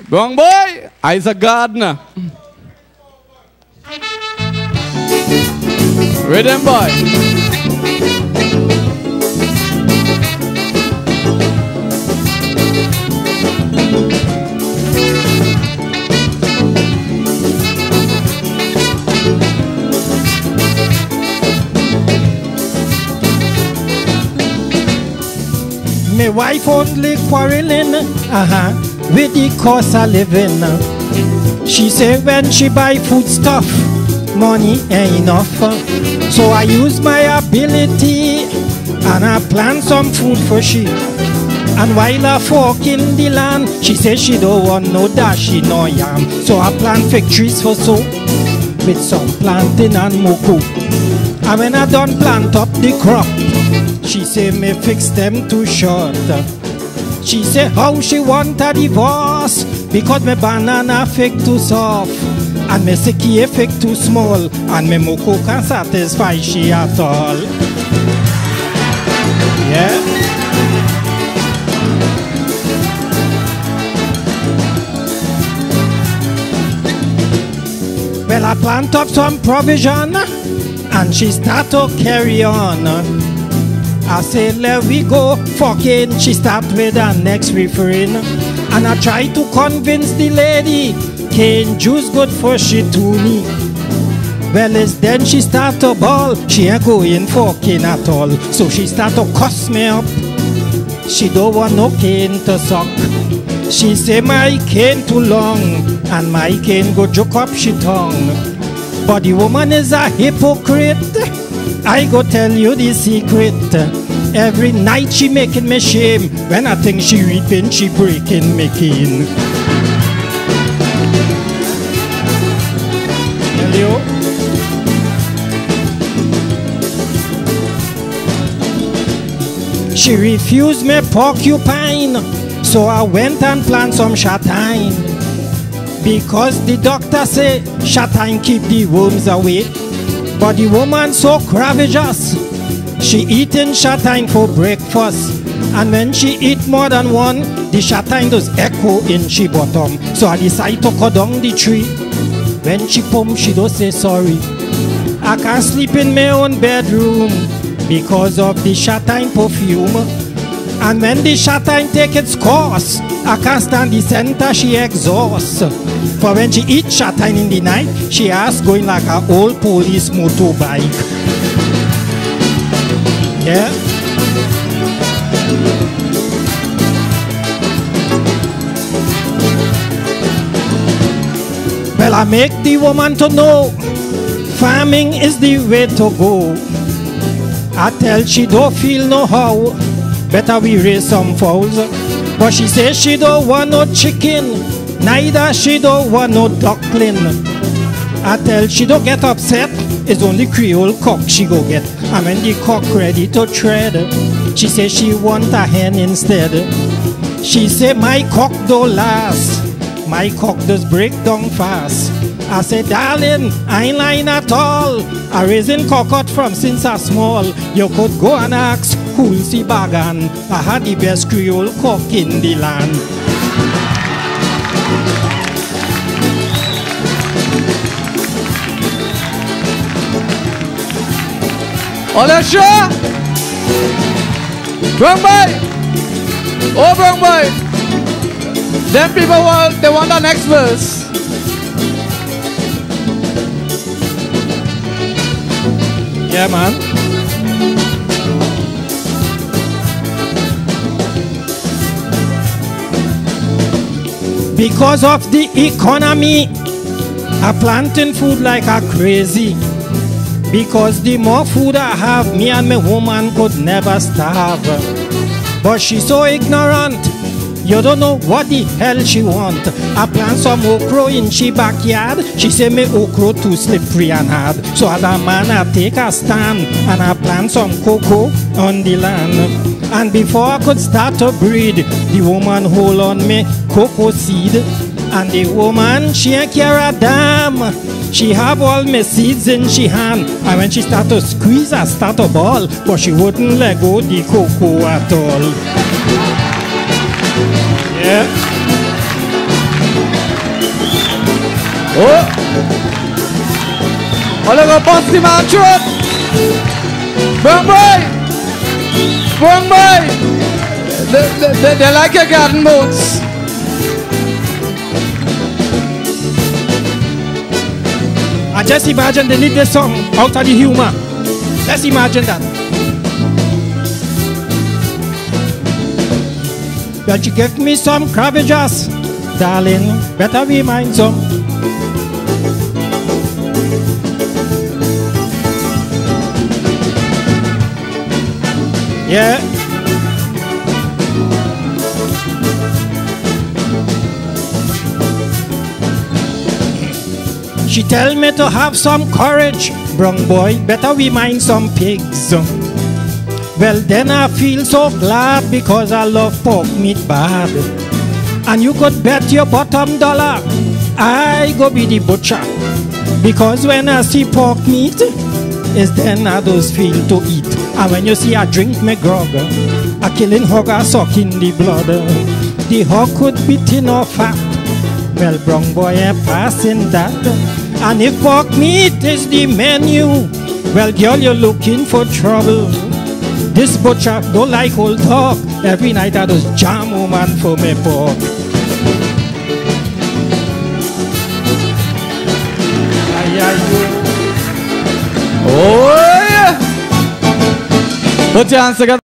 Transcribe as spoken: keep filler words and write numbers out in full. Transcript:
Wrong boy, I's a gardener. Rhythm boy. My wife only quarreling, uh-huh, with the cost of living. She say when she buy food stuff, money ain't enough. So I use my ability and I plant some food for she. And while I fork in the land, she say she don't want no dashi, no yam. So I plant fig trees for so, with some planting and moko. And when I done plant up the crop, she say me fix them too short. She say how she want a divorce because me banana fig too soft and me siki fig too small and me moko can't satisfy she at all. Yeah. Well, I plant up some provision and she start to carry on. I say let we go fucking. She start with her next refrain and I try to convince the lady cane juice good for she to me. Well, it's then she start to bawl. She ain't going fucking at all. So she start to cuss me up. She don't want no cane to suck. She say my cane too long and my cane go joke up she tongue. But the woman is a hypocrite. I go tell you the secret. Every night she making me shame. When I think she reaping, she breaking me cane. Tell you. She refused me porcupine, so I went and planted some shatine. Because the doctor say shatine keep the worms away. But the woman so cravageous, she eating shatine for breakfast. And when she eat more than one, the shatine does echo in she bottom. So I decide to cut down the tree. When she come, she does say sorry. I can't sleep in my own bedroom because of the shatine perfume. And when the shatine take its course, I can't stand the center she exhausts. For when she eat shatine in the night, she has going like an old police motorbike. Yeah? Well, I make the woman to know farming is the way to go. I tell she don't feel no how, better we raise some fowls. But she says she don't want no chicken, neither she don't want no duckling. I tell she don't get upset, it's only Creole cock she go get. And when the cock ready to tread, she says she want a hen instead. She say my cock don't last, my cock does break down fast. I say darling, I ain't lying at all. I raising cockot from since I small. You could go and ask who's the bagan. I had the best Creole cock in the land. Olesha! Brown boy! Oh, brown boy! Them people want, they want the next verse. Yeah, man. Because of the economy, I'm planting food like a crazy. Because the more food I have, me and my woman could never starve. But she's so ignorant, you don't know what the hell she want. I plant some okra in she backyard. She say me okra too slippery and hard. So as a man I take a stand and I plant some cocoa on the land. And before I could start to breed, the woman hold on me cocoa seed. And the woman, she ain't care a damn. She have all my seeds in she hand. And when she start to squeeze, I start to ball. But she wouldn't let go the cocoa at all. Yeah. Oh! Oh, look at Busty Man throat! Bang boy! Bang boy! They, they, they like your garden boots. I just imagine they need this song out of the humor. Let's imagine that. Well, you give me some cabbages, darling, better be mine some. Yeah. She tell me to have some courage, brown boy, better we mind some pigs. Well, then I feel so glad because I love pork meat bad. And you could bet your bottom dollar I go be the butcher, because when I see pork meat, it's then I those feel to eat. And when you see I drink me grog, a killing hog I suck in the blood. The hog could be thin or fat, well, brown boy, I'm passing that. And if pork meat is the menu, well, girl, you're looking for trouble. This butcher don't like old talk. Every night I just jam woman for me pork. Ay, ay, oh, yeah! Put your hands together.